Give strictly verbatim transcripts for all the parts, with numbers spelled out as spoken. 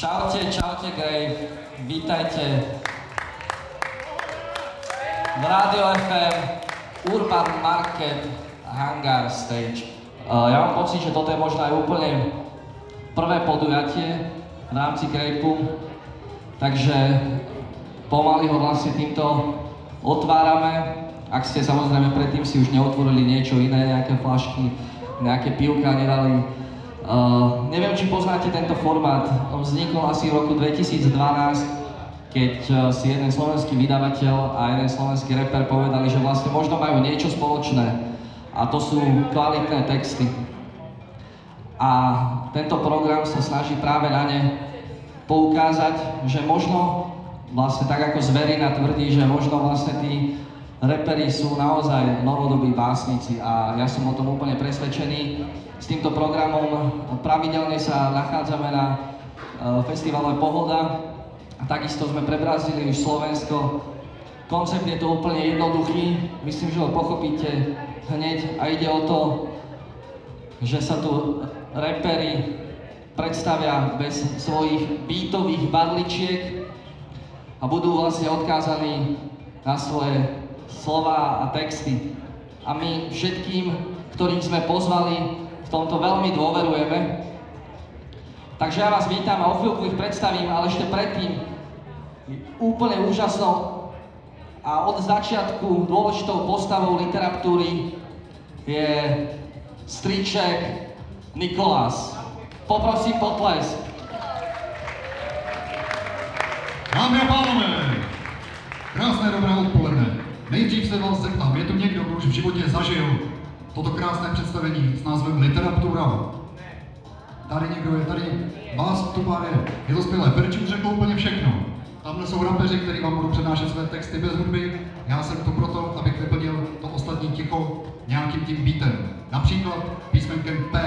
Čaute, čaute Grave, vítajte v Radio ef em, Urban Market, Hangar Stage. Uh, ja mám pocit, že toto je možno aj úplne prvé podujatie v rámci Grapeu, takže pomaly ho vlastne týmto otvárame. Ak ste samozrejme predtým si už neotvorili niečo iné, nejaké flašky, nejaké pivka nedali. Uh, neviem, či poznáte tento formát. On vznikol asi v roku dvetisícdvanásť, keď uh, si jeden slovenský vydavateľ a jeden slovenský rapper povedali, že vlastne možno majú niečo spoločné a to sú kvalitné texty. A tento program sa snaží práve na ne poukázať, že možno vlastne tak ako Zverina tvrdí, že možno vlastne tí reperi sú naozaj novodobí básnici a ja som o tom úplne presvedčený. S týmto programom pravidelne sa nachádzame na uh, festivale Pohoda a takisto sme prebrazili už Slovensko. Koncept je to úplne jednoduchý, myslím, že ho pochopíte hneď a ide o to, že sa tu reperi predstavia bez svojich beatových barličiek a budú vlastne odkázaní na svoje slová a texty. A my všetkým, ktorých sme pozvali, v tomto veľmi dôverujeme. Takže ja vás vítam a o chvíľku ich predstavím, ale ešte predtým úplne úžasnou a od začiatku dôležitou postavou literatúry je strýček Nikolás. Poprosím potlesk. Dámy a pánové, krásné dobré odpoledne. Nejdřív se vás zeptám, je tu někdo, kdo už v životě zažil toto krásné představení s názvem Literatura? Tady někdo je, tady vás tu pár je. Je to skvělé, Ferčík řekl úplně všechno. Tamhle jsou rapeři, kteří vám budou přednášet své texty bez hudby. Já jsem tu proto, abych vyplnil to ostatní ticho nějakým tím beatem. Například písmenkem P.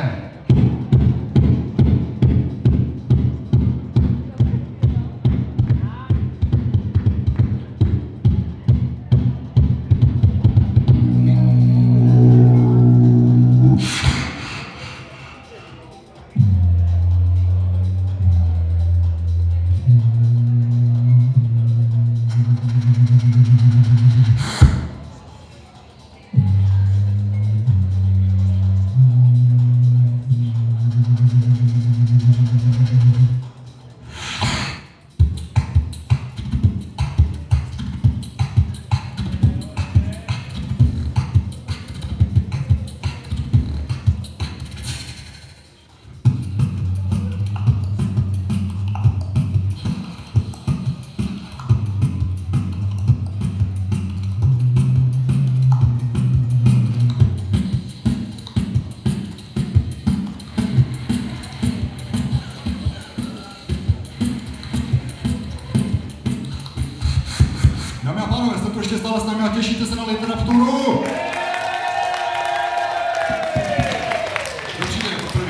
Ještě stále s námi a těšíte se na literaturu? Kdo přijde jako první?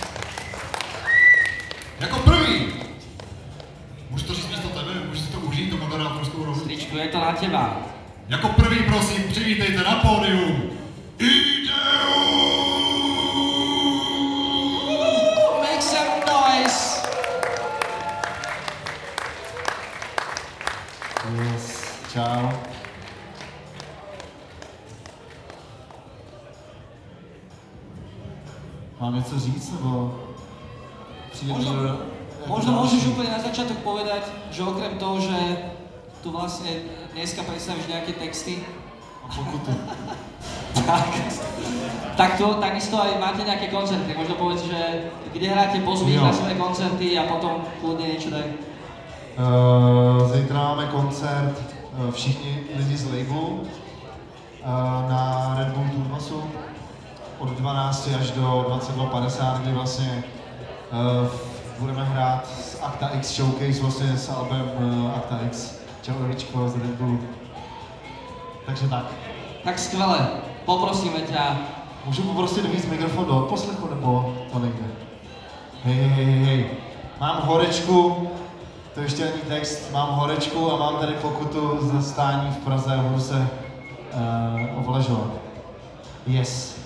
Jako první! Můžu to říct místo tebe? Můžu si to užít, to moderátorskou roli? Stričku, je to na teba. Jako první, prosím, přivítejte na pódium Ideu! Make some noise! Yes, čau. Mám něco říct, nebo přijde Možno, do... možno môžeš úplne na začiatok povedať, že okrem toho, že tu vlastne dneska predstavíš nejaké texty, A pokutu. tak, tak to, takisto aj máte nejaké koncerty. Možno povedz, že kde hráte, pozví na svoje koncerty a potom kľudne niečo daj. Uh, zítra máme koncert uh, všichni lidi z labelu uh, na Red Bull Turbasu od dvanácti až do dvacet dva padesát, kdy vlastně uh, budeme hrát s Akta X Showcase, vlastně s albem uh, Akta X. Čau Evičko z Red Bullu. Takže tak. Tak skvelé, poprosíme ťa. Můžu poprosit víc mikrofon do odposlechu, nebo to nejde? Hej, hej, hej, hej. Mám horečku, to ještě není text, mám horečku a mám tady pokutu za stání v Praze a budu se uh, ovlažovat. Yes.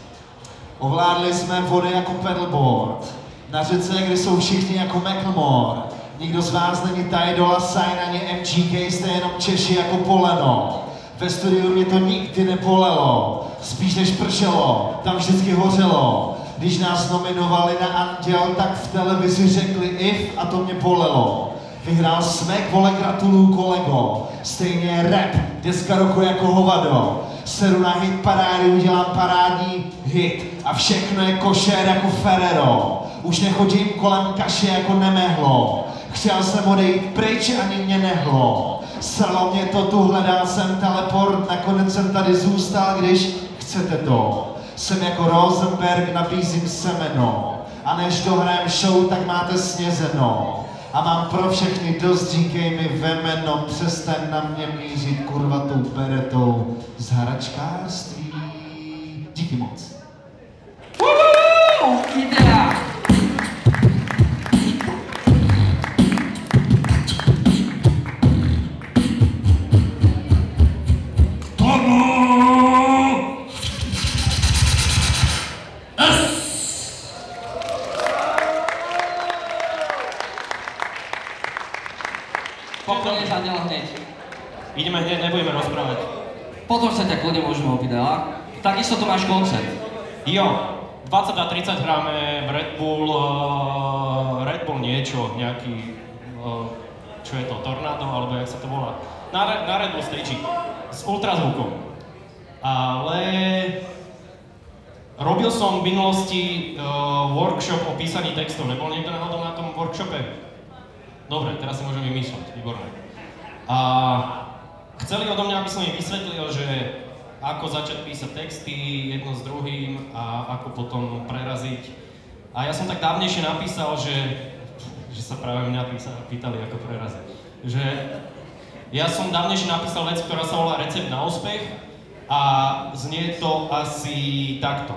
Ovládli jsme vody jako pedalboard. Na řece, kde jsou všichni jako Macklemore. Nikdo z vás není Ty Dolla Sign ani M G K, jste jenom Češi jako poleno. Ve studiu mě to nikdy nebolelo, spíš než pršelo, tam vždycky hořelo. Když nás nominovali na Anděl, tak v televizi řekli if a to mě bolelo. Vyhrál Smek, vole, gratuluju kolego. Stejně rap, deska roku jako hovado. Seru na hit parády, udělám parádní hit a všechno je košer jako Ferrero. Už nechodím kolem kaše jako nemehlo. Chtěl jsem odejít pryč, ani mě nehlo. Sralo mě to tu, hledal jsem teleport, nakonec jsem tady zůstal, když chcete to. Jsem jako Rosenberg, nabízím semeno. A než dohrajem show, tak máte snězeno. A mám pro všechny dost, říkej mi vemeno, přestaň na mě mířit kurva tou beretou z hračkářství. Díky moc. Woohoo! Idea! Pokojne sa ďalej hneď. Ideme hneď, nebudeme rozprávať. Potom sa ťa kľudne môžeme opýtať, a? Takisto tu máš koncert. Jo, dvadsať a tridsať hráme v Red Bull, uh, Red Bull niečo, nejaký, uh, čo je to, Tornado, alebo jak sa to volá. Na, na Red Bull stage s ultrazvukom. Ale robil som v minulosti uh, workshop o písaní textov. Nebol niekto náhodou na tom workshope? Dobre, teraz si môžem vymýšľať, výborné. A chceli odo mňa, aby som im vysvetlil, že ako začať písať texty jedno s druhým a ako potom preraziť. A ja som tak dávnejšie napísal, že, že sa práve mňa písa, pýtali, ako preraziť. Že ja som dávnejšie napísal vec, ktorá sa volá Recept na úspech a znie to asi takto.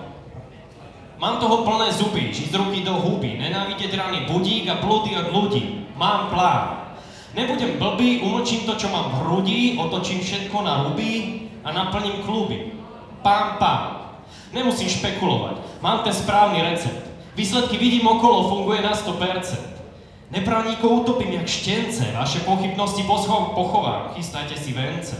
Mám toho plné zuby, žiť z ruky do huby, nenávidieť rany, budík a blúdy od ľudí. Mám plán. Nebudem blbý, umlčím to, čo mám v hrudi, otočím všetko na ruby a naplním kluby. Pám, pám. Nemusím špekulovať. Mám ten správny recept. Výsledky vidím okolo, funguje na sto percent. Nepraníkov utopím jak štence, vaše pochybnosti pochovám, chystajte si vence.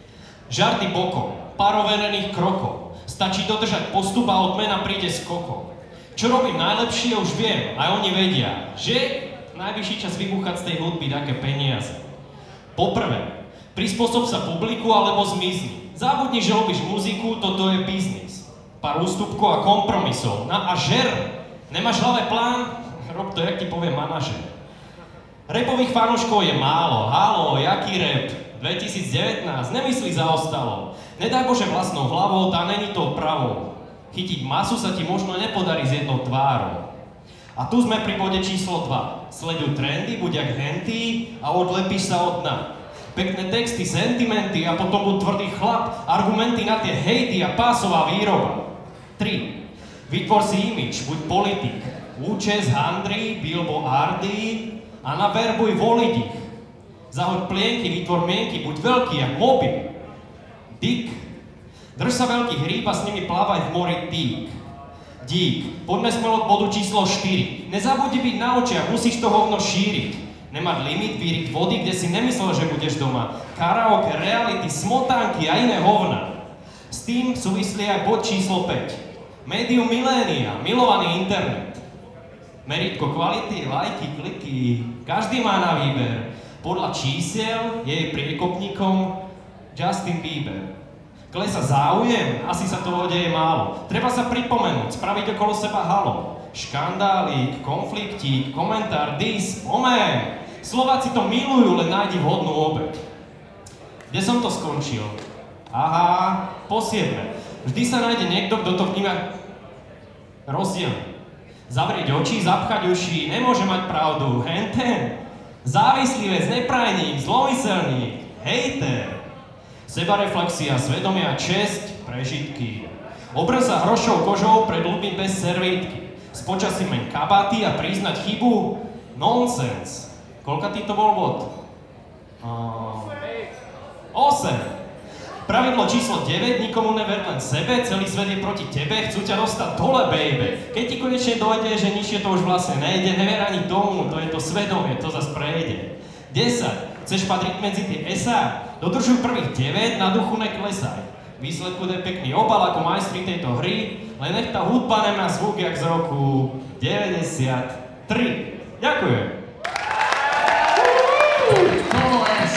Žarty bokom, pár overených krokov. Stačí dodržať postup a odmena príde skokom. Čo robím najlepšie, už viem, aj oni vedia, že najvyšší čas vybuchať z tej hudby také peniaze. Poprvé, prispôsob sa publiku alebo zmizni. Zabudni, že robíš muziku, toto je biznis. Pár ústupkov a kompromisov. Na a žer. Nemáš v hlave plán? Rob to, jak ti povie manažer. Rapových fanúškov je málo. Haló, jaký rap? dvetisícdevätnásť, nemyslí zaostalo. Nedaj Bože vlastnou hlavou, tá není to pravou. Chytiť masu sa ti možno nepodarí s jednou tvárou. A tu sme pri bode číslo dva. Sleduj trendy, buď jak henty a odlepíš sa od dna. Pekné texty, sentimenty a potom buď tvrdý chlap, argumenty na tie hejty a pásová výroba. tri. Vytvor si imič, buď politik. Účes, handry, billboardy a naverbuj voliť ich. Zahoď plienky, vytvor mienky, buď veľký jak mobil. Dick. Drž sa veľkých rýb a s nimi plávaj v mori tík. Dík, poďme smelo k bodu číslo štyri. Nezabudni byť na očiach, musíš to hovno šíriť. Nemať limit, víriť vody, kde si nemyslel, že budeš doma. Karaoke, reality, smotánky a iné hovna. S tým súvislí aj bod číslo päť. Médium milénia, milovaný internet. Meritko kvality, lajky, kliky, každý má na výber. Podľa čísiel je jej priekopníkom Justin Bieber. Klesa záujem, asi sa toho deje málo. Treba sa pripomenúť, spraviť okolo seba halo. Škandálík, konfliktík, komentár, dis, omen. Slováci to milujú, len nájdi vhodnú obeť. Kde som to skončil? Aha, po siedme. Vždy sa nájde niekto, kto to vníma rozdielne. Zavrieť oči, zapchať uši, nemôže mať pravdu, henten. Závislivec, neprajník, zlomyselník, hejter. Sebareflexia, svedomia, česť, prežitky. Obrň sa hrošou kožou pred ľuďmi bez servítky. S počasím meň kabaty a priznať chybu? Nonsens. Koľka ty to bol bod? Uh, osem. Pravidlo číslo deväť, nikomu never, len sebe, celý svet je proti tebe, chcú ťa dostať dole, baby. Keď ti konečne dojde, že ničie to už vlastne nejde, never ani tomu, to je to svedomie, to zas prejde. desať. Chceš patriť medzi tie esá? Dodržuj prvých deväť, na duchu neklesaj. Výsledku je pekný obal ako majstri tejto hry, len nech tá hudba nemá zvuk jak z roku deväťdesiattri. Ďakujem. Solo S.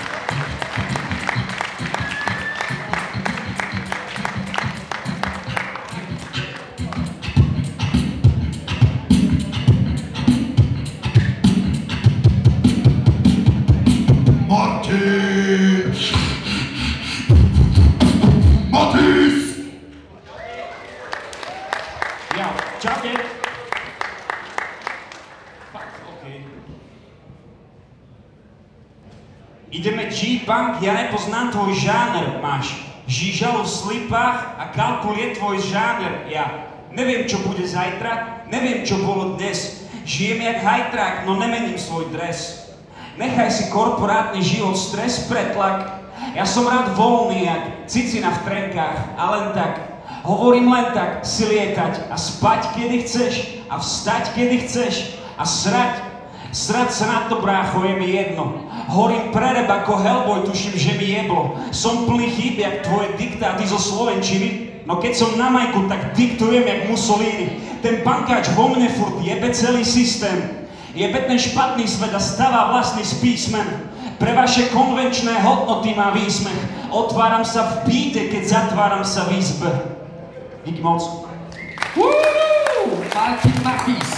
Martin! Matis! Ja, čaute. Fakt, okej. Ideme G-Punk, ja nepoznám tvoj žáner, máš žížalo v slipách a kalkul je tvoj žáner, ja neviem, čo bude zajtra, neviem, čo bolo dnes, žijem jak hajtrák, no nemením svoj dres. Nechaj si korporátny život, stres, pretlak, ja som rád voľný, jak cicina v trenkách, a len tak, hovorím len tak, si lietať a spať, kedy chceš, a vstať, kedy chceš, a srať, srať sa na to, brácho, je mi jedno. Horím prereb ako Hellboy, tuším, že mi jeblo. Som plný chýb, jak tvoje diktáty zo slovenčiny. No keď som na majku, tak diktujem jak Mussolini. Ten pankáč vo mne furt jebe celý systém. Jebe ten špatný svet a stavá vlastný z písmen. Pre vaše konvenčné hodnoty má výsmech. Otváram sa v píte, keď zatváram sa v izbe. Díky moc. Woo! Martin Matis.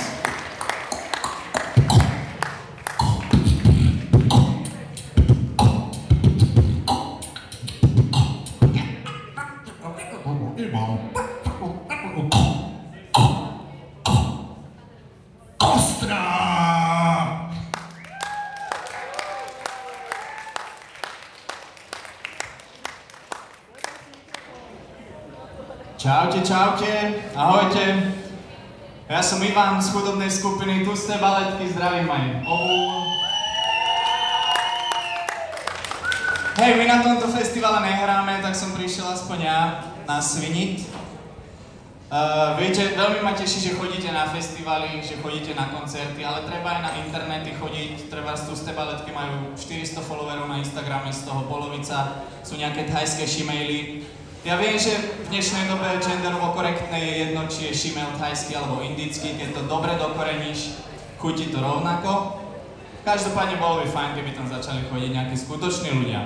Kostra! Čaute, čaute, ahojte. Ja som Ivan z chudobnej skupiny Tusté baletky, zdravím aj obu. Hej, my na tomto festivale nehráme, tak som prišiel aspoň ja na Svinit. Uh, viete, veľmi ma teší, že chodíte na festivaly, že chodíte na koncerty, ale treba aj na internety chodiť. Treba z Tusté baletky majú štyristo followerov na Instagrame, z toho polovica sú nejaké thajské šimejly. Ja viem, že v dnešnej dobe genderovo korektné je jedno, či je šimel thajský alebo indický, keď to dobre dokoreníš, chutí to rovnako. Každopádne bolo by fajn, keby tam začali chodiť nejakí skutoční ľudia.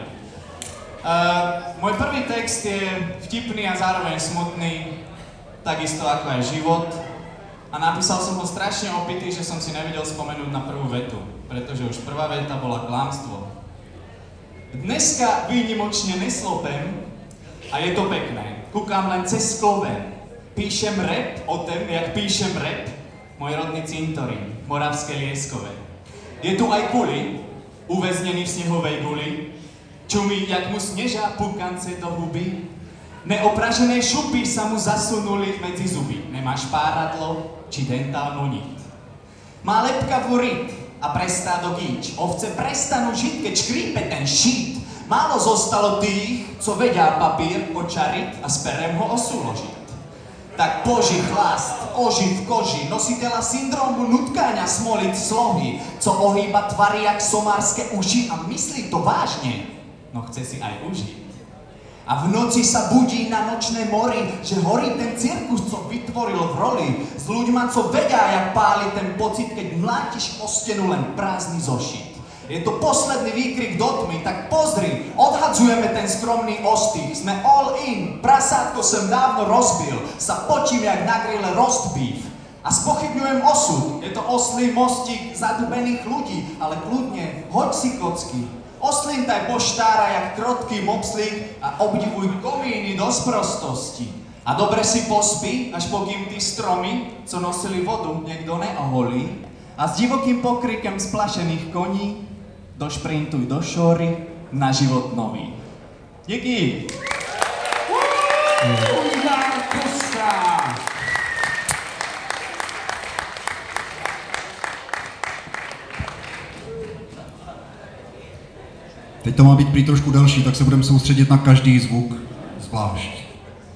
Uh, môj prvý text je vtipný a zároveň smutný, takisto ako aj život. A napísal som ho strašne opitý, že som si nevedel spomenúť na prvú vetu, pretože už prvá veta bola klamstvo. Dneska výnimočne neslopem a je to pekné. Kúkam len cez skloven. Píšem rap o tom, jak píšem rap, môj rodný cintorín, Moravské Lieskové. Je tu aj kuli, uväznený v snehovej guli, čumí, jak mu snežá pukance do huby. Neopražené šupy sa mu zasunuli medzi zuby. Nemáš páradlo či dentálnu nit. Má lepkavú ryt a prestádo gíč. Ovce prestanú žiť, keď škrípe ten šít. Málo zostalo tých, co vedia papír očariť a s perem ho osúložiť. Tak poži chlast, oži v koži, nositeľa syndromu nutkáňa smoliť slohy, co ohýba tvary jak somárske uši a myslí to vážne, no chce si aj užiť. A v noci sa budí na nočné mori, že horí ten cirkus, co vytvoril v roli. S ľuďma, co vedia, jak páli ten pocit, keď mlátiš o stenu len prázdny zošit. Je to posledný výkrik do tmy, tak pozri, odhadzujeme ten skromný ostých. Sme all in, prasátko sem dávno rozbil, sa počím jak na grille roast beef. A spochybňujem osud, je to oslý mostík zadubených ľudí, ale kľudne, hoď si kocky. Oslintaj poštára jak krotký mopslík a obdivuj komíny do sprostosti. A dobre si pospí, až pokým tí stromy, co nosili vodu, niekto neoholí. A s divokým pokrikem splašených koní došprintuj do šory na život nový. Díky! Teď to má být prý trošku další, tak se budeme soustředit na každý zvuk zvlášť.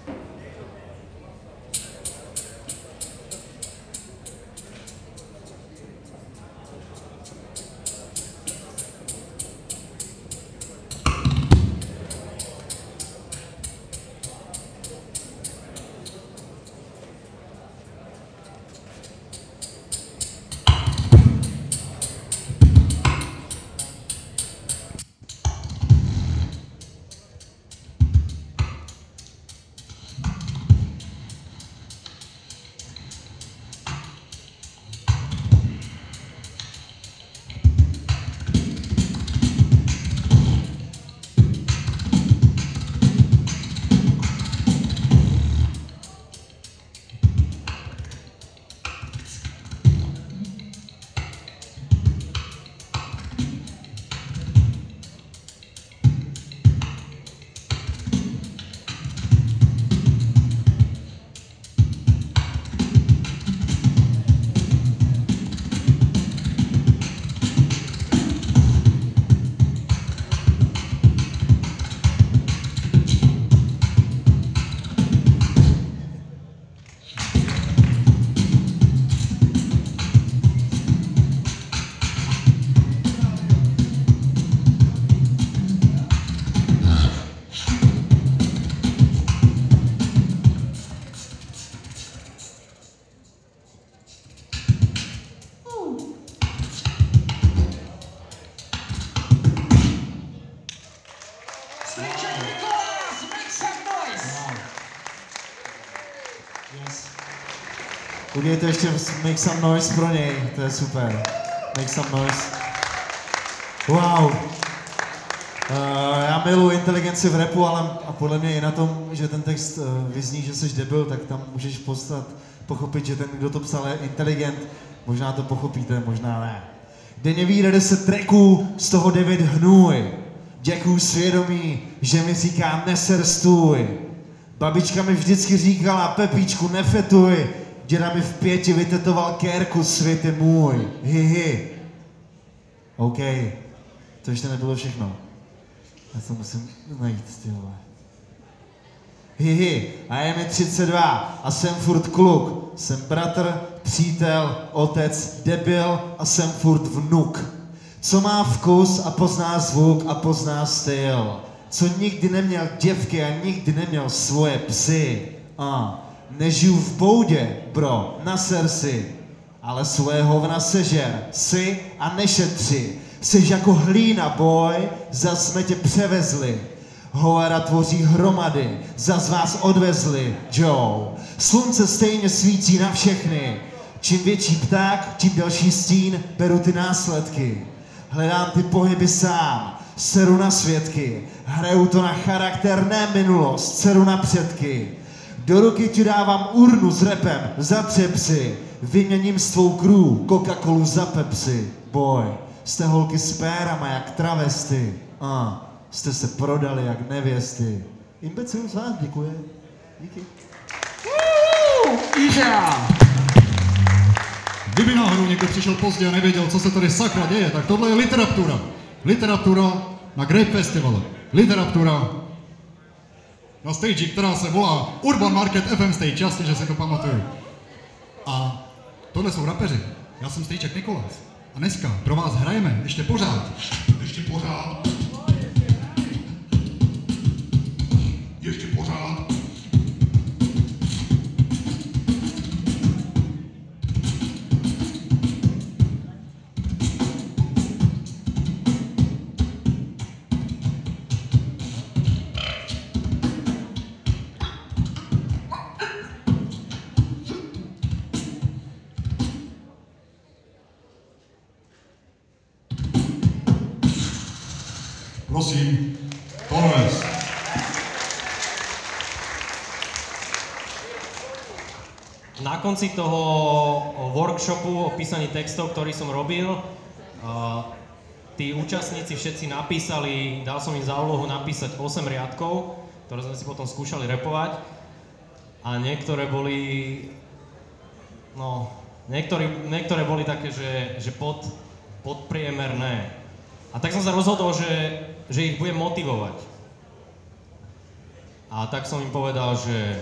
Udělejte ještě make some noise pro něj, to je super. Make some noise. Wow. Uh, já miluji inteligenci v rapu, ale a podle mě i na tom, že ten text uh, vyzní, že jsi debil, tak tam můžeš postat, pochopit, že ten, kdo to psal, je inteligent. Možná to pochopíte, možná ne. Denně vyjde deset tracků, z toho devět hnůj. Děkuju svědomí, že mi říká neser stůj. Babička mi vždycky říkala, Pepíčku, nefetuj. Děda mi v pěti vytetoval kérku, svět je můj. Hihi. OK. To ještě nebylo všechno. Já to musím najít, ty vole. Hihi. A je mi třicet dva a jsem furt kluk. Jsem bratr, přítel, otec, debil a jsem furt vnuk. Co má vkus a pozná zvuk a pozná styl. Co nikdy neměl děvky a nikdy neměl svoje psy. A nežiju v boudě, bro, naser si. Ale svoje hovna sežer si a nešetři. Jsi jako hlína, boy, zas jsme tě převezli. Hovera tvoří hromady, zas vás odvezli, Joe. Slunce stejně svítí na všechny. Čím větší pták, tím delší stín, beru ty následky. Hledám ty pohyby sám, seru na svědky. Hraju to na charakter, ne minulost, seru na předky. Do ruky ti dávám urnu s repem, zatřep si. Vyměním s tvou crew Coca-Colu za Pepsi. Boy, jste holky s pérama jak travesty. A, uh, jste se prodali jak nevěsty. Imbecil z vás, děkuje. Díky. Kdyby náhodou někdo přišel pozdě a nevěděl, co se tady sakra děje, tak tohle je Literaptura. Literaptura na Grape Festival. Literaptura na stage, která se volá Urban Market F M Stage, jasně, že si to pamatuju. A tohle jsou rapeři. Já jsem Stejček Nikolás. A dneska pro vás hrajeme ještě pořád. Ještě pořád. Ještě pořád. Prosím, Torres. Na konci toho workshopu o písaní textov, ktorý som robil, tí účastníci všetci napísali, dal som im za úlohu napísať osem riadkov, ktoré sme si potom skúšali repovať. A niektoré boli, no, niektoré, niektoré boli také, že, že pod, podpriemerné. A tak som sa rozhodol, že že ich budem motivovať. A tak som im povedal, že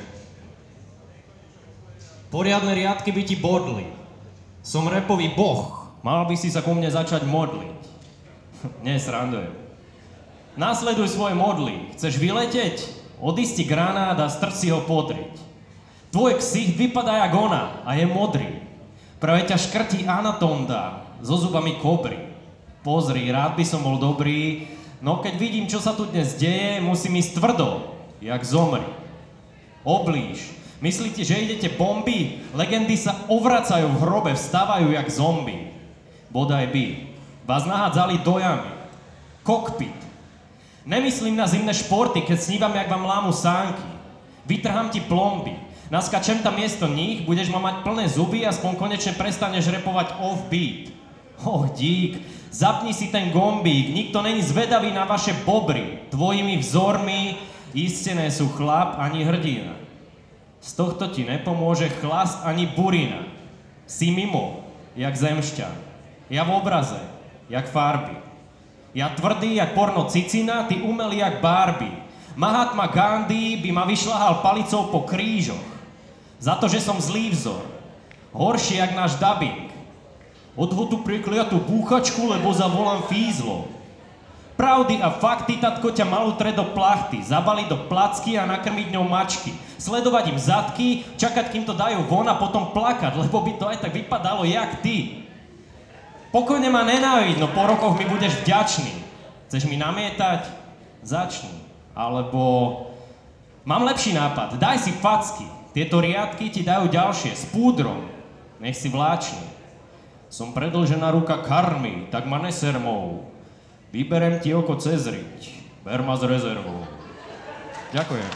poriadne riadky by ti bodli. Som rapový boh, mal by si sa ku mne začať modliť. Nesrandujem. Nasleduj svoje modly. Chceš vyleteť? Odísť ti granát a strč si ho podriť. Tvoj ksicht vypadá jak ona a je modrý. Práve ťa škrtí anatonda so zubami kobry. Pozri, rád by som bol dobrý, no keď vidím, čo sa tu dnes deje, musím ísť tvrdo, jak zomri. Oblíž. Myslíte, že idete bomby? Legendy sa ovracajú v hrobe, vstávajú jak zombi. Bodaj by. Vás nahádzali do jamy. Kokpit. Nemyslím na zimné športy, keď snívam, jak vám lámu sánky. Vytrhám ti plomby. Naskačem tam miesto nich, budeš ma mať plné zuby, aspoň konečne prestaneš repovať off-beat. Oh, dík, zapni si ten gombík, nikto není zvedavý na vaše bobry. Tvojimi vzormi iste nie sú chlap ani hrdina. Z tohto ti nepomôže chlast ani burina. Si mimo, jak zemšťan. Ja v obraze, jak farby. Ja tvrdý, jak porno cicina, ty umelý, jak Barbie. Mahatma Gandhi by ma vyšľahal palicou po krížoch. Za to, že som zlý vzor. Horší, jak náš dubbing. Odhod tu prekliatú búchačku, lebo zavolám fízlo. Pravdy a fakty, tatko ťa malú tre do plachty, zabaliť do placky a nakrmiť ňou mačky. Sledovať im zadky, čakať, kým to dajú von a potom plakať, lebo by to aj tak vypadalo, jak ty. Pokojne ma nenáviď, no po rokoch mi budeš vďačný. Chceš mi namietať? Začni. Alebo... Mám lepší nápad, daj si facky. Tieto riadky ti dajú ďalšie, s púdrom. Nech si vláčni. Som predĺžená ruka karmy, tak ma nesermou. Vyberem ti oko cez riť. Ber ma s rezervou. Ďakujem.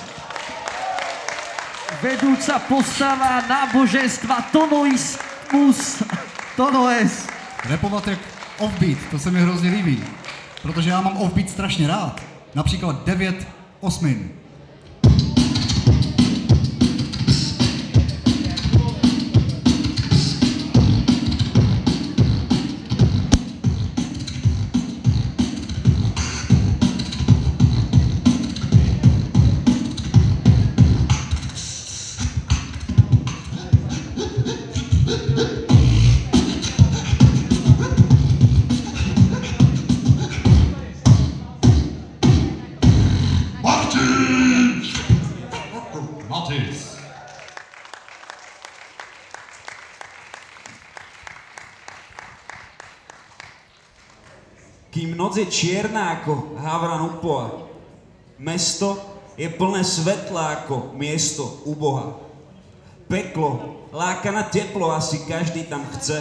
Vedúca postava náboženstva Tonoismus. Tonoes. Rapovat jak offbeat, to se mi hrozně líbí. Protože já mám offbeat strašně rád. Například devět osmin. Kým noc je čierna ako havran upoa, mesto je plné svetla ako miesto u Boha. Peklo láka na teplo, asi každý tam chce.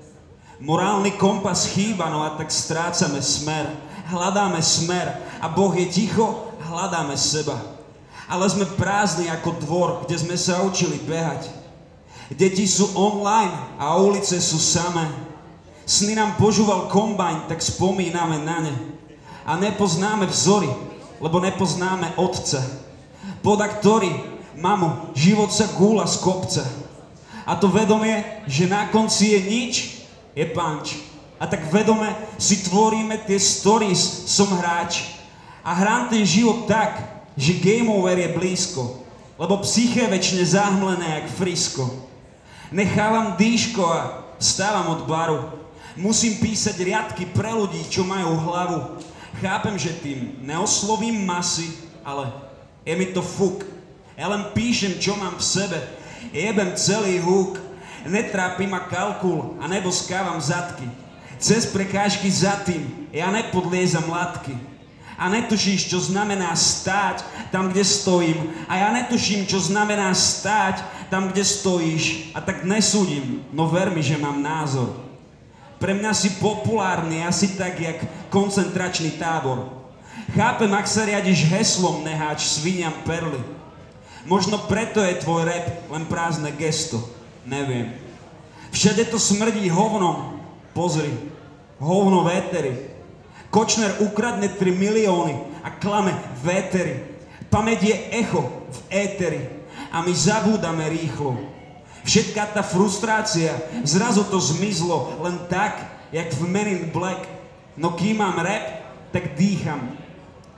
Morálny kompas chýba, no a tak strácame smer. Hľadáme smer a Boh je ticho, hľadáme seba. Ale sme prázdni ako dvor, kde sme sa učili behať. Deti sú online a ulice sú samé. Sny nám požúval kombajn, tak spomíname na ne. A nepoznáme vzory, lebo nepoznáme otca. Poda ktorý, mamu, život sa gúla z kopca. A to vedomie, že na konci je nič, je punch. A tak vedome si tvoríme tie stories, som hráč. A hrám ten život tak, že game over je blízko. Lebo psyché večne zahmlené jak frisko. Nechávam dýško a vstávam od baru. Musím písať riadky pre ľudí, čo majú hlavu. Chápem, že tým neoslovím masy, ale je mi to fuk. Ja len píšem, čo mám v sebe. Jebem celý húk. Netrápi ma kalkul a neboskávam zadky. Cez prekážky za tým ja nepodliezam latky. A netušíš, čo znamená stáť tam, kde stojím. A ja netuším, čo znamená stáť tam, kde stojíš. A tak nesúdim, no ver mi, že mám názor. Pre mňa si populárny, asi tak, jak koncentračný tábor. Chápem, ak sa riadiš heslom, neháč sviniam perly. Možno preto je tvoj rap len prázdne gesto. Neviem. Všade to smrdí hovnom. Pozri, hovno v éteri. Kočner ukradne tri milióny a klame v éteri. Pamäť je echo v éteri a my zabúdame rýchlo. Všetká tá frustrácia, zrazu to zmizlo len tak, jak v Men in Black. No kým mám rap, tak dýcham.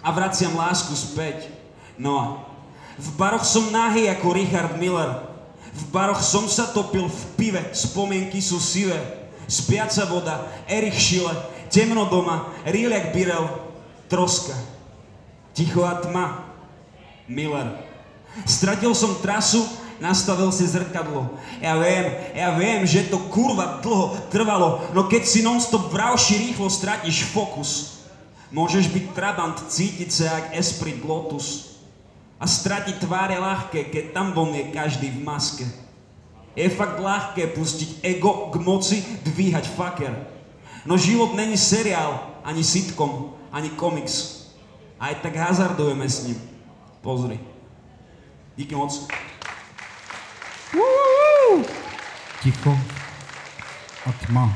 a vraciam lásku späť. No a v baroch som nahý ako Richard Miller. V baroch som sa topil v pive, spomienky sú sivé. Spiaca voda, Erich Schiele, temno doma, Rieliak Birel, troska. Ticho a tma, Miller. Stratil som trasu, nastavil si zrkadlo. Ja viem, ja viem, že to kurva dlho trvalo, no keď si non-stop vravši rýchlo stratíš fokus. Môžeš byť Trabant, cítiť sa jak Esprit Lotus. A stratiť tváre ľahké, keď tam von je každý v maske. Je fakt ľahké pustiť ego k moci, dvíhať faker. No život není seriál, ani sitcom, ani komiks. Aj tak hazardujeme s ním. Pozri. Díky moc. Ticho a tma.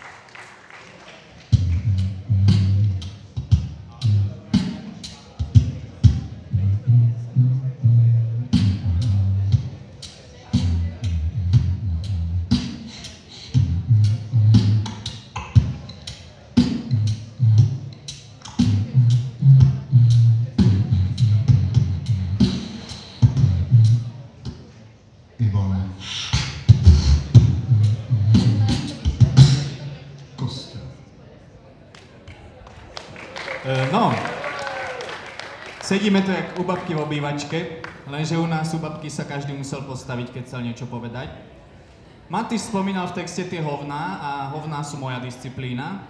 Ivane. Kostel. E, no, sedíme tu jak u babky v obývačke, lenže u nás u babky sa každý musel postaviť, keď chcel niečo povedať. Matýš spomínal v texte tie hovná a hovná sú moja disciplína.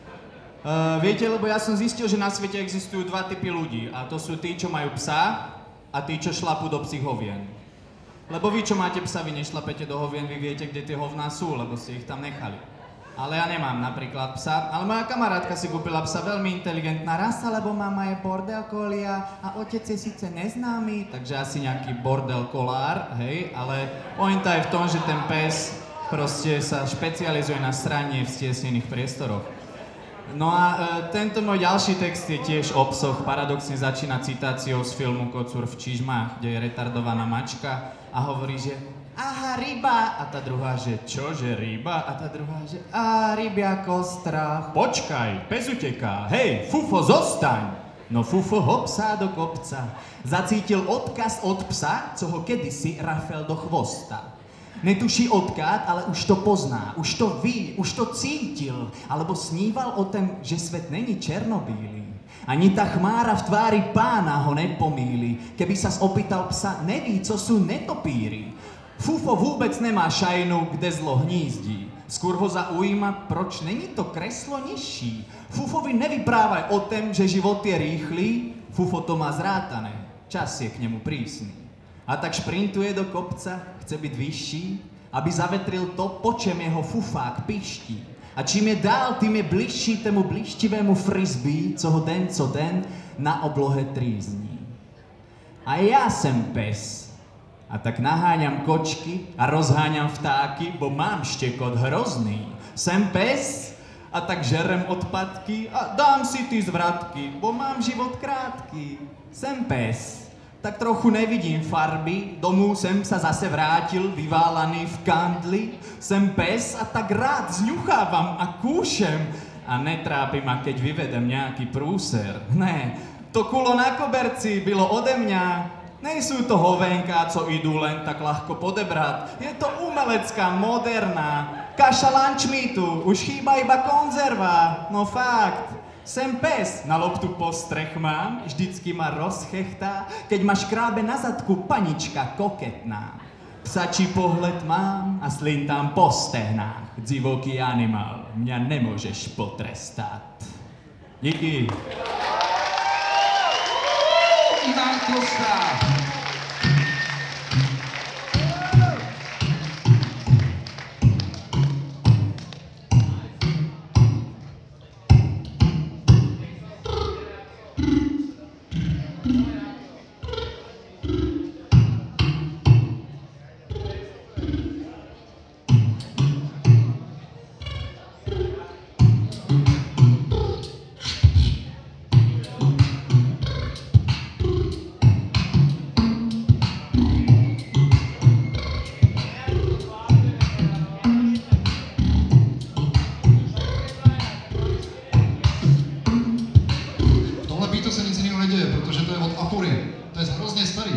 E, viete, lebo ja som zistil, že na svete existujú dva typy ľudí a to sú tí, čo majú psa a tí, čo šlapú do psích hovien. Lebo vy, čo máte psa, vy nešlapete do hovien, vy viete, kde tie hovná sú, lebo ste ich tam nechali. Ale ja nemám napríklad psa, ale moja kamarátka si kúpila psa, veľmi inteligentná rasa, lebo mama je bordelkolia a otec je síce neznámy, takže asi nejaký bordelkolár, hej, ale pointa je v tom, že ten pes proste sa špecializuje na sranie v stiesnených priestoroch. No a e, tento môj ďalší text je tiež o psoch, paradoxne začína citáciou z filmu Kocúr v čižmách, kde je retardovaná mačka a hovorí, že aha, ryba, a tá druhá, že čože ryba, a tá druhá, že a rybia kostra. Počkaj, pes uteká, hej, Fufo, zostaň. No Fufo hopsá do kopca, zacítil odkaz od psa, co ho kedysi rafel do chvosta. Netuší odkád, ale už to pozná, už to ví, už to cítil, alebo sníval o tom, že svet není černobílý. Ani tá chmára v tvári pána ho nepomíli. Keby sa opýtal psa, neví, co sú netopíry. Fufo vôbec nemá šajnu, kde zlo hnízdí. Skôr ho zaujíma, proč není to kreslo nižší. Fufovi nevyprávaj o tom, že život je rýchly, Fufo to má zrátané, čas je k nemu prísny. A tak šprintuje do kopca, chce byť vyšší, aby zavetril to, po čem jeho fufák piští. A čím je dál, tým je bližší tému blištivému frisbee, co ho den co den na oblohe trízní. A ja sem pes. A tak naháňam kočky a rozháňam vtáky, bo mám štekot hrozný. Sem pes a tak žerem odpadky a dám si ty zvratky, bo mám život krátky. Sem pes. Tak trochu nevidím farby, domů sem sa zase vrátil, vyválaný v kandli. Sem pes a tak rád zňuchávam a kúšem. A netrápi ma, keď vyvedem nejaký prúser. Ne, to kulo na koberci bylo ode mňa. Nejsú to hovenká, co idú len tak ľahko podebrať. Je to umelecká, moderná. Kaša lunchmeatu, už chýba iba konzerva. No fakt. Sem pes, na loptu postrech mám, vždycky ma rozchechtá, keď ma škrábe na zadku panička koketná. Psačí pohled mám a slintám po stehnách. Divoký animál, mňa nemôžeš potrestať. Díky. Ivan Kosta. Apury. To je hrozně starý.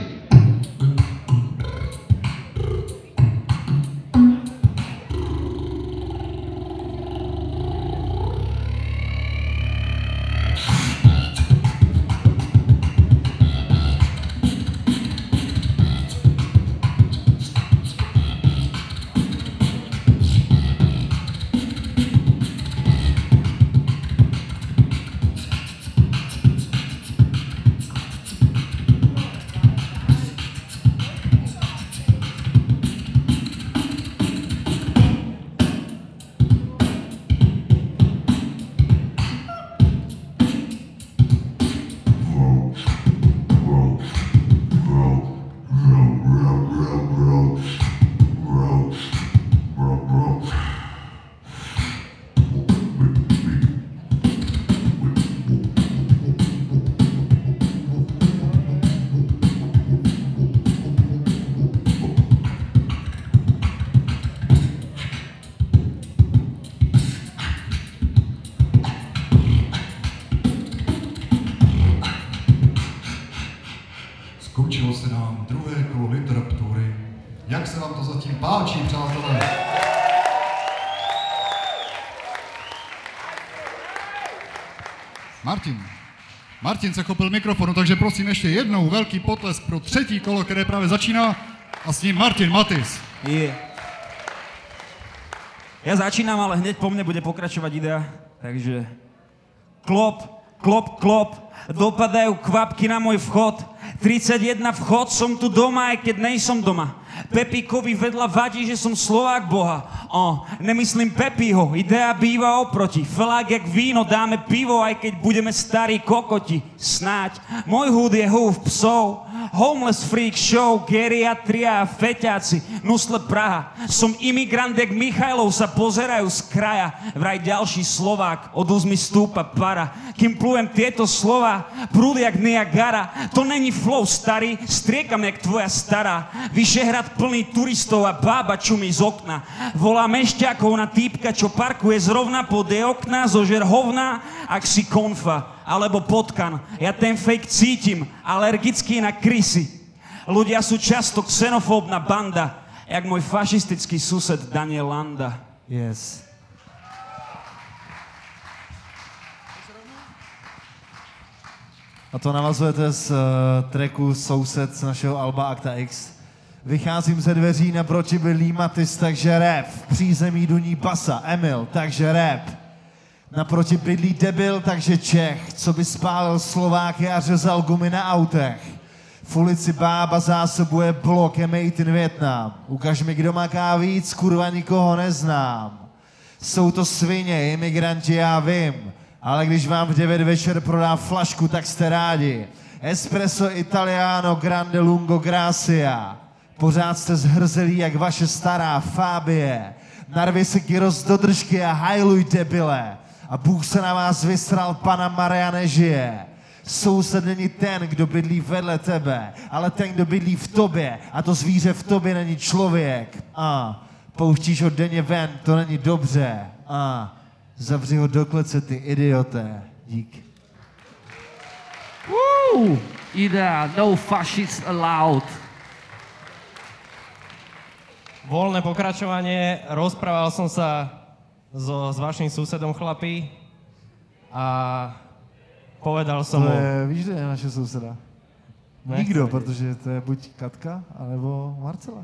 Skončilo se nám druhé kolo Literaptury. Jak se vám to zatím páčí, přátelé? Martin. Martin se chopil mikrofonu, takže prosím ještě jednou velký potlesk pro třetí kolo, které právě začíná, a s ním Martin Matis. Je. Ja začínam, ale hneď po mne bude pokračovať idea, takže klop, klop, klop, dopadajú kvapky na môj vchod, tridsaťjeden vchod, som tu doma, aj keď nejsom doma. Pepíkovi vedľa vadí, že som Slovák Boha. O, nemyslím Pepího, idea býva oproti. Flák jak víno, dáme pivo, aj keď budeme starí kokoti. Snáď, môj hud je húf psov. Homeless freak show, geriatria a feťáci, nusle Praha. Som imigrant, jak Michajlov sa pozerajú z kraja. Vraj ďalší Slovák, od úzmy stúpa para. Kým plujem tieto slova, prúd jak Niagara. To není flow starý, striekam jak tvoja stará. Vyšehrad plný turistov a bába čumí z okna. Volá mešťakov na týpka, čo parkuje zrovna pod jej okna, zožer hovna, ak si konfa, alebo potkan. Ja ten fake cítim, alergický na krysy. Ľudia sú často xenofóbna banda, jak môj fašistický sused Daniel Landa. Yes. A to navazujete z uh, tracku Soused z našeho alba Akta X. Vycházím ze dveří, naproti bydlí Matis, takže rap. V přízemí duní basa, Emil, takže rap. Naproti bydlí debil, takže Čech, co by spálil Slováky a řezal gumy na autech. V ulici bába zásobuje blok, je made in Vietnam. Ukaž mi, kdo maká víc, kurva, nikoho neznám. Jsou to svině, imigranti, já vím, ale když vám v devět večer prodá flašku, tak jste rádi. Espresso Italiano, Grande Lungo Gracia. Pořád jste zhrzelí, jak vaše stará Fabie. Narvi se gyros do držky a hajluj, debile. A Bůh se na vás vysral, pana Maria nežije. Soused není ten, kdo bydlí vedle tebe, ale ten, kdo bydlí v tobě. A to zvíře v tobě není člověk. A pouštíš ho denně ven, to není dobře. A zavři ho do klece, ty idioté. Dík. Woo! Idea, no fascists allowed. Voľné pokračovanie, rozprával som sa so, s vašim susedom, chlapi, a povedal som To mu... je, víš, že je naše souseda? Nikdo, protože to je buď Katka, alebo Marcela.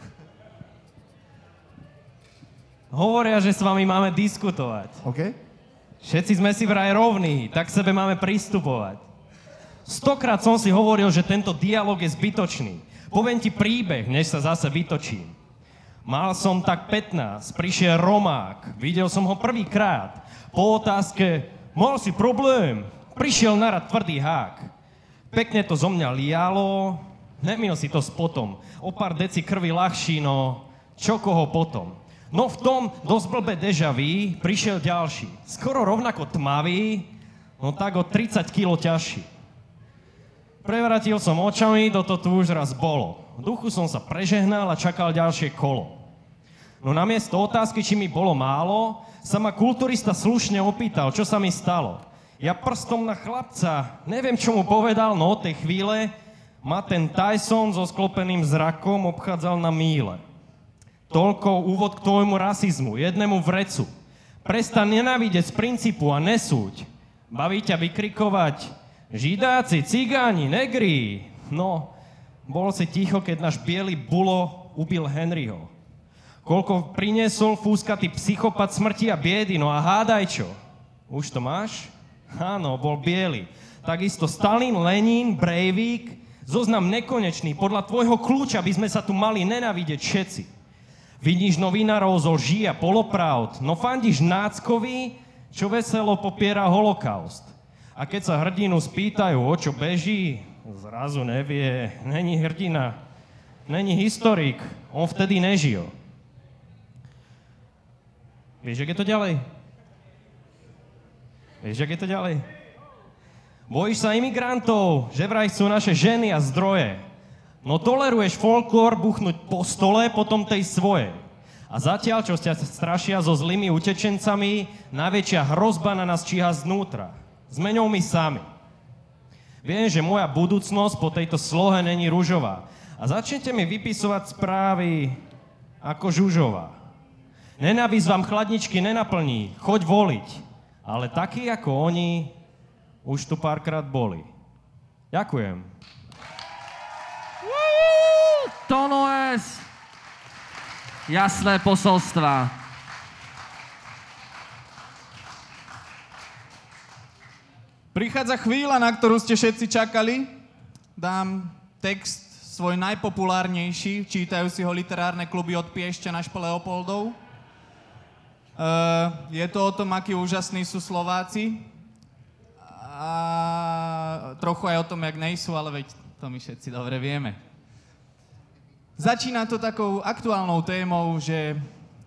Hovoria, že s vami máme diskutovať. OK? Všetci sme si vraj rovní, tak k sebe máme pristupovať. Stokrát som si hovoril, že tento dialog je zbytočný. Poviem ti príbeh, než sa zase vytočím. Mal som tak pätnásť, prišiel Romák, videl som ho prvýkrát. Po otázke, mal si problém, prišiel narad tvrdý hák. Pekne to zo mňa lialo, nemil si to s potom. O pár deci krvi ľahší, no čo koho potom. No v tom dosť blbé déjà vu prišiel ďalší. Skoro rovnako tmavý, no tak o tridsať kíl ťažší. Prevratil som očami, toto tu už raz bolo. V duchu som sa prežehnal a čakal ďalšie kolo. No namiesto otázky, či mi bolo málo, sa ma kulturista slušne opýtal, čo sa mi stalo. Ja prstom na chlapca, neviem, čo mu povedal, no od tej chvíle ma ten Tyson so sklopeným zrakom obchádzal na míle. Toľko úvod k tvojmu rasizmu, jednému vrecu. Prestaň nenávidieť z princípu a nesúď. Baví ťa vykrikovať Židáci, cigáni, negri. No, bol si ticho, keď náš biely bulo ubil Henryho. Koľko priniesol fúskatý psychopat smrti a biedy, no a hádaj čo? Už to máš? Áno, bol biely. Takisto Stalin, Lenin, Breivik, zoznam nekonečný. Podľa tvojho kľúča by sme sa tu mali nenávidieť všetci. Vidíš novinárov zo lží a polopravd, no fandíš náckovi, čo veselo popiera holokaust. A keď sa hrdinu spýtajú, o čo beží, zrazu nevie, není hrdina, není historik, on vtedy nežil. Vieš, jak je to ďalej? Vieš, jak je to ďalej? Bojíš sa imigrantov, že vraj sú naše ženy a zdroje. No toleruješ folklór buchnúť po stole, potom tej svojej. A zatiaľ, čo ťa strašia so zlými utečencami, najväčšia hrozba na nás číha znútra. Zmeňou my sami. Viem, že moja budúcnosť po tejto slohe není ružová. A začnete mi vypisovať správy ako Žužová. Nenávisť vám chladničky nenaplní, choď voliť. Ale takí ako oni už tu párkrát boli. Ďakujem. Tono S. Jasné posolstva. Prichádza chvíľa, na ktorú ste všetci čakali. Dám text svoj najpopulárnejší. Čítajú si ho literárne kluby od Piešťana až po Leopoldov. Uh, je to o tom, akí úžasní sú Slováci. A trochu aj o tom, jak nejsú, ale veď to my všetci dobre vieme. Začína to takou aktuálnou témou, že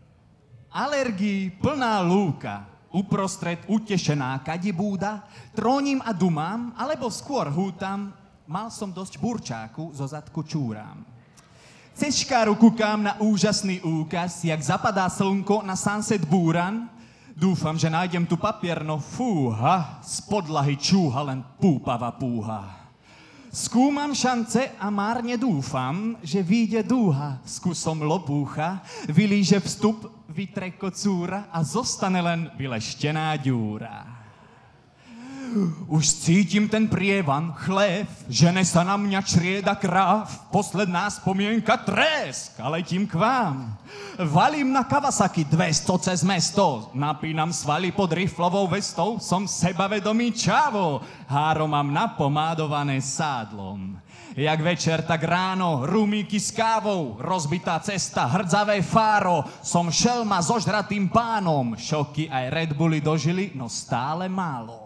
alergii plná lúka, uprostred utešená kadibúda, trónim a dumám, alebo skôr hútam, mal som dosť burčáku, zo zadku čúram. Cez škáru kúkam na úžasný úkaz, jak zapadá slnko na Sunset Búran. Dúfam, že nájdem tu papier, no fúha, z podlahy čúha len púpava púha. Skúmam šance a márne dúfam, že vyjde dúha s kusom lopúcha, vylíže vstup, vytre kocúra a zostane len vyleštená ďúra. Už cítim ten prievan, chlév, žene sa na mňa črieda kráv, posledná spomienka tresk a letím k vám. Valím na Kawasaki dvesto cez mesto, napínam svaly pod riflovou vestou, som sebavedomý čavo, háro mám napomádované sádlom. Jak večer, tak ráno, rumíky s kávou, rozbitá cesta, hrdzavé fáro, som šelma zožratým pánom, šoky aj Red Bulli dožili, no stále málo.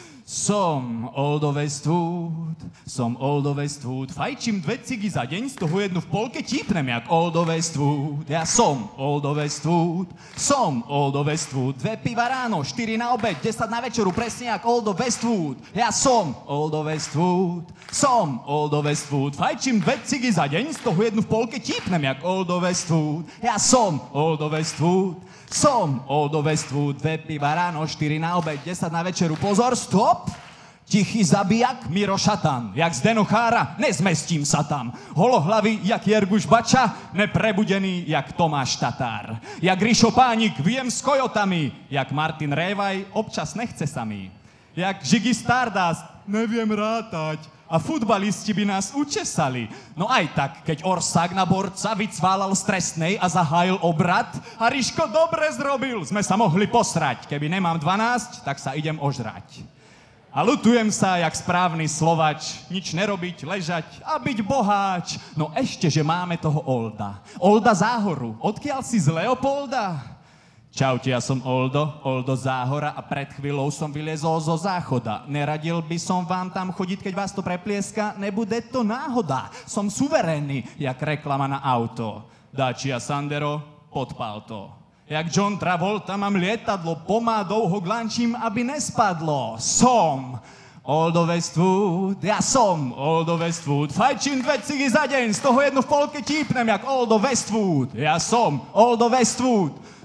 Som Oldo Westwood, som Oldo Westwood, fajčím dve cigy za deň, z toho jednu v polke típnem jak Oldo Westwood. Ja som Oldo Westwood, som Oldo Westwood, dve piva ráno, štyri na obed, desať na večeru, presne jak Oldo Westwood. Ja som Oldo Westwood, som Oldo Westwood, fajčím dve cigy za deň, z toho jednu v polke típnem jak Oldo Westwood. Ja som Oldo Westwood, som Oldo Westwood, dve piva ráno, štyri na obed, desať na večeru, pozor, stop! Tichý zabijak, Miro Šatan, jak Zdeno Chára, nezmestím sa tam. Holohlavý, jak Jerguš Bača, neprebudený, jak Tomáš Tatár. Jak Rišo Pánik, viem s kojotami, jak Martin Révaj, občas nechce sa mi. Jak Žigi Stardust, neviem rátať. A futbalisti by nás učesali. No aj tak, keď Orsák na borca vycválal z trestnej a zahájil obrad, a Riško dobre zrobil, sme sa mohli posrať. Keby nemám dvanásť, tak sa idem ožrať. A lutujem sa, jak správny Slovač, nič nerobiť, ležať a byť boháč. No ešte, že máme toho Olda. Olda Záhoru. Odkiaľ si z Leopolda? Čaute, ja som Oldo, Oldo Záhora a pred chvíľou som vyliezol zo záchoda. Neradil by som vám tam chodiť, keď vás to preplieska, nebude to náhoda. Som suverénny, jak reklama na auto. Dacia Sandero, podpál to. Jak John Travolta mám lietadlo, pomádou ho glančím, aby nespadlo. Som Oldo Westwood, ja som Oldo Westwood, fajčím dve cigy za deň, z toho jednu v polke típnem, jak Oldo Westwood. Ja som Oldo Westwood,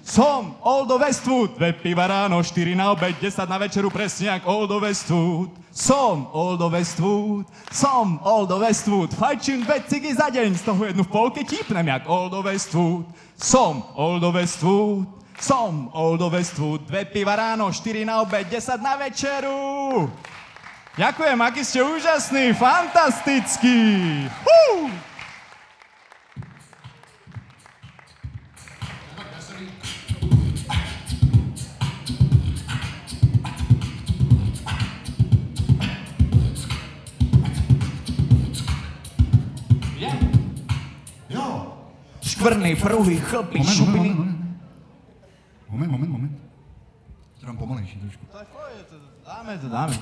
Som Oldo Westwood, dve piva ráno, štyri na obed, desať na večeru, presne jak Oldo Westwood. Som Oldo Westwood, som Oldo Westwood, fajčím dve cigy za deň, z toho jednu v polke típnem jak Oldo Westwood. Som Oldo Westwood, som Oldo Westwood, dve piva ráno, štyri na obed, desať na večeru. Ďakujem, aký ste úžasní, fantastickí. Hú! Škvrny, pruhy, chlpy, Moment, šupiny. moment, moment, moment, moment, moment. To dám pomalejší trošku. Tak pojď, dáme to, dáme.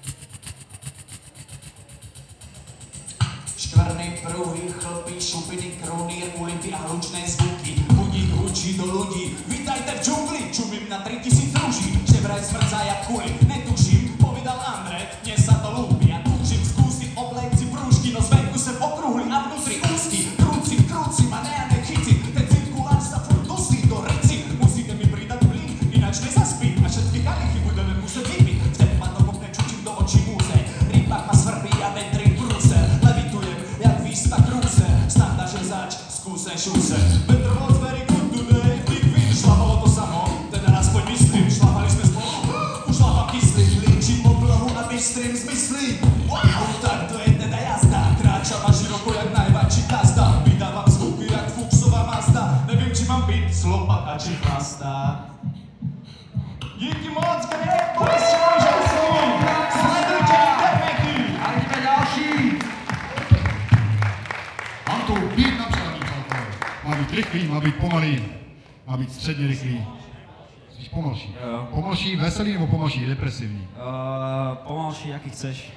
Škvrny, pruhy, chlpy, šupiny, krúny, ulity a hlučné zvuky. Budík hučí do ľudí, vítajte v džungli, čumím na tri tisíc rúží. Žebraj smrdza jak kuli, netuším, povedal Andrej, mne sa to ľúbi. Ja tučím skúsiť oblejci brúšky, no zvenku sem okrúhli a vnútri úzky. Krúci, krúci, ma nejane chyci, ten cirkulár sa furt dusí do reci. Musíte mi pridať plyn, ináč nezaspím a všetky kalichy budeme musieť vypiť. Vtedy ma to kopne, čučím do očí múze, rýpak ma svrbí a vetrí prúse. Levitujem, jak výsta krúse, standa žezač, skúsen šúse. Better was very good today, big win, šlapalo to samo, teda aspoň myslím, šlapali sme spolu. Už šlapam kyslík, líčim oblohu a bystrým zmyslím. Wow, tak to je teda jazda, kráčam a široko jak najväčší gazda. Vydávam zvuky jak Fuchsová Mazda, neviem či mám byť slopata či chlasta. Díky moc, Greg, boli ste úžasní, sledujte internety. A ideme ďalší. Mám tu beat napsaný, přátelé. Má být rychlý, má být pomalý, má být středně rychlý. Jsi pomalší. Jo. Pomalší, veselý nebo pomalší, depresivní? Uh, pomalší, jaký chceš.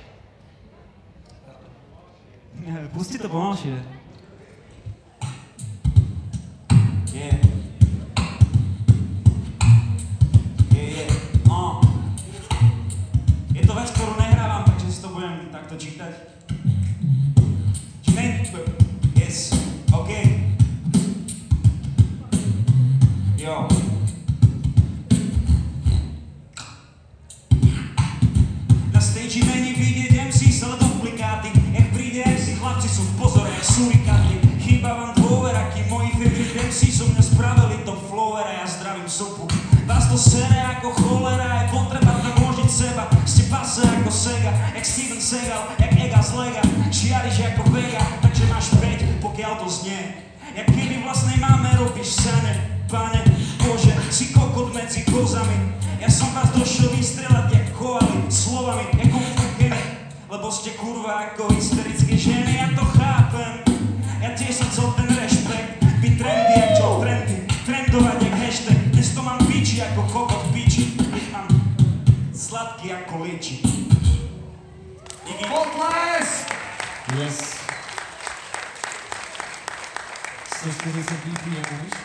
Pusti to pomalší. Yeah. Yeah, yeah. No. Je to vec, ktorú nehrávam, takže si to budem takto čítať. Yes, OK. Jo. Na stage není vidět em cé s duplikáty, jak príde em cé, chlapci sú v pozore, jak surikáty. Chýba vám dôvera, kým moji favorite em cé so mňa spravili top flowera, ja zdravím sopu. Vás to sere ako cholera, je potreba namôžiť seba, ste pase ako Sega, jak Steven Seagal, jak Ega z Lega, žiariš ako Vega, takže máš päť, pokiaľ to znie. Jak keby vlastnej máme robíš sane, pane, bože, si kokot medzi kozami. Ja som vás došiel vystrelať jak koaly, slovami, jak umfukeny, lebo ste kurva ako hysterické ženy, ja to chápem. Ja tiež som chcel ten rešpekt, byť trendy jak čo trendy, trendovať jak hashtag, dnes to mám piči ako kokot piči, ich mám sladký ako liči. Díky. Potles! Yes. sto štyridsať bé pé em, víš?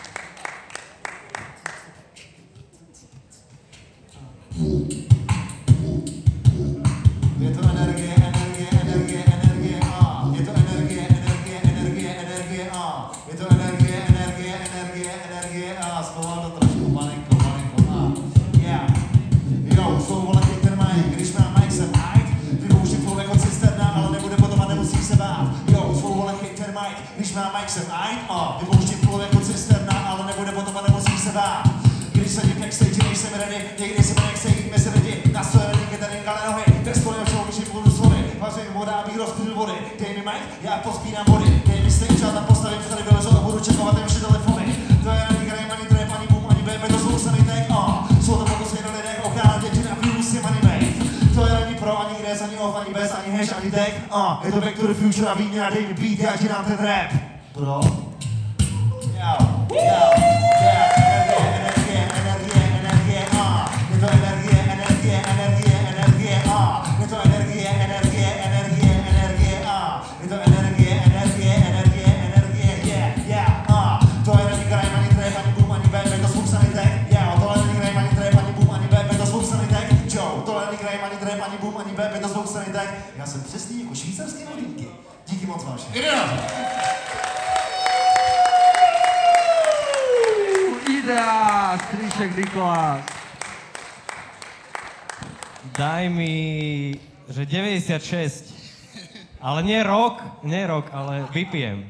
Je to energie, energie, energie, energie, a. Je to energie, energie, energie, energie, a. Je to energie, energie, energie, energie, a. Schoval to trošku malinko, malinko, a. Yeah. Jo, jsou volatý ten mic, když mám mic jsem hype. Vypouštím flow jako cisterna, ale nebude potom a nemusím se bát. Jo, jsou volatý ten mic, když mám mic jsem hype, a. Vypouštím flow jako cisterna, ale nebude potom a nemusím se bát. Když sedím backstage, když jsem ready, někdy se mi nechce jít mezi lidi. Na své ready, kytary, gale nohy, testory a všeho vyšší půjdu svody. Vařím voda, abych rozpil vody. Dej mi mic, já pozbírám vody. Dej mi stage, a tam postavím tady vylezu a budu čekovat jen vše telefony. To je ani grime, ani trap, ani boom, ani baby, to jsou samý tag, a. Jsou to pokusy na lidech, ochránat děti a views je money made. To je ani pro, ani gres, ani off, ani bez, ani hash, ani tag, a. Je to back to the future a výměna, dej mi beat, já ti dám ten rap. Bro. Yo, yo, yeah, energie, energie, energie, a. Je to energie, energie, energie, energie, a. Je to energie, energie, energie, energie, a. Je to energie, energie, energie, energie, yeah, yeah, a. To je není grime, ani trap, ani boom, ani bang, to spupsaný tag, yeah. Tohle není grime, ani trap, ani boom, ani bang, to spupsaný tag, Joe. Tohle není grime, ani trap, ani boom, ani bang, to spupsaný tag. Já jsem přesný jako švýcarské hodinky. Díky moc vám všem. Ideál! Strýček Nikolás. Daj mi, že deväťdesiatšesť. Ale nie rok, nie rok, ale bé pé em.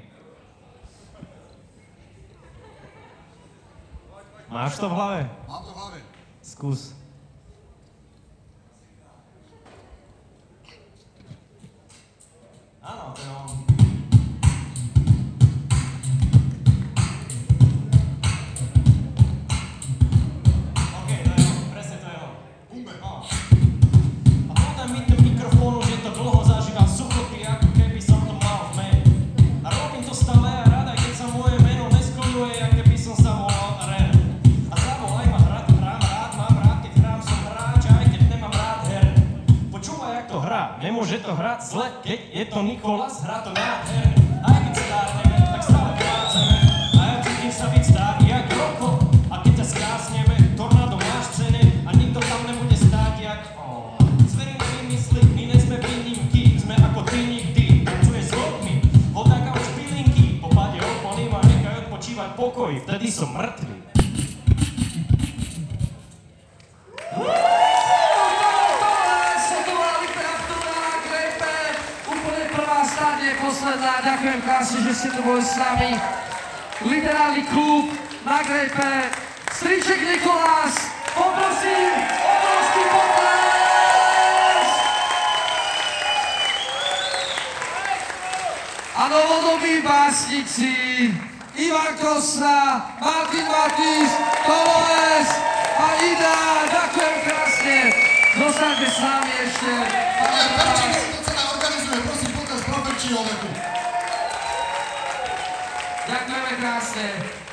Máš to v hlave? Mám to v hlave. Skús. Áno, to je on. OK, to je on, presne to je on. Bumbe. No. A podaj mi ten mikrofón, že to dlho zažívam suchoty, ako keby som to mal v mene. A robím to stále a rada, keď sa moje meno neskloňuje, ako keby som sa volal Ren. A zavolaj ma hrať, hrám rád, mám rád, keď hrám som hráč, aj keď nemám rád her. Počúvaj, jak to hrá, nemôže to hrať zle, keď je to Nikolás, hrá to nádherne. Aj keď stárneme, tak stále pláceme. A ja cítim sa byť starý, jak Roko. A keď ťa skrásneme, tornádo máš cene a nikto tam nebude stáť, jak... Oh. Zverím vymysli, my nesme výnimky, sme ako ty nikdy. Tancuješ s vodmi, voda kauč pilinky, po páde opony ma nechaj odpočívať v pokoji, vtedy som mŕtvy. Posledná, ďakujem krásne, že ste tu boli s nami. Literárny klub na Grejpe. Strýček Nikolás, poprosím, obrovský potles! A novodobí básnici Ivan Kosna, Martin Matis, Toloes a Ida. Ďakujem krásne. Zostaňte s nami ešte. Ďakujeme krásne.